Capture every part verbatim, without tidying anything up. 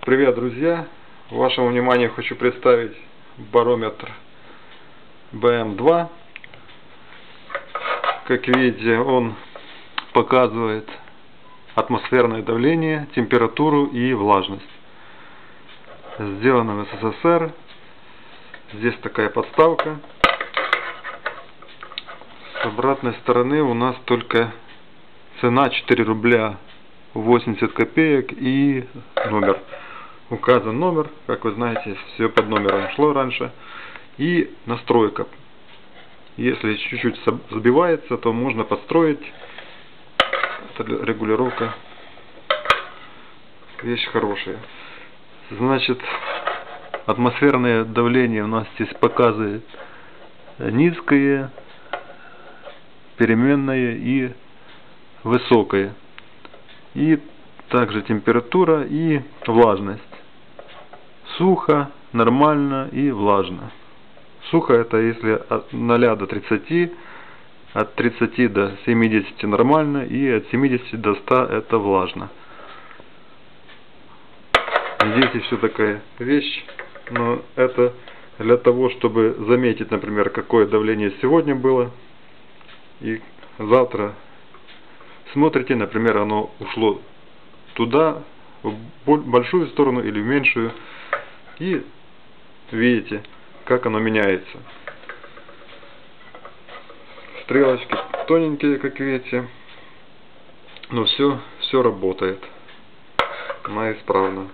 Привет, друзья! Вашему вниманию хочу представить барометр бэ эм два. Как видите, он показывает атмосферное давление, температуру и влажность. Сделано в эс эс эс эр. Здесь такая подставка. С обратной стороны у нас только цена четыре рубля восемьдесят копеек и номер. Указан номер, как вы знаете, все под номером шло раньше. И настройка. Если чуть-чуть сбивается, то можно подстроить. Это регулировка. Вещь хорошая. Значит, атмосферное давление у нас здесь показывает низкое, переменное и высокое. И также температура и влажность. Сухо, нормально и влажно. Сухо — это если от ноля до тридцати, от тридцати до семидесяти нормально и от семидесяти до ста это влажно. Здесь еще такая вещь, но это для того, чтобы заметить, например, какое давление сегодня было, и завтра смотрите, например, оно ушло туда, в большую сторону или в меньшую, и видите, как оно меняется. Стрелочки тоненькие, как видите, но все, все работает. Она исправна.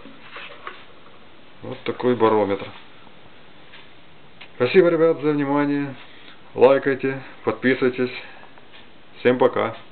Вот такой барометр. Спасибо, ребят, за внимание. Лайкайте, подписывайтесь. Всем пока.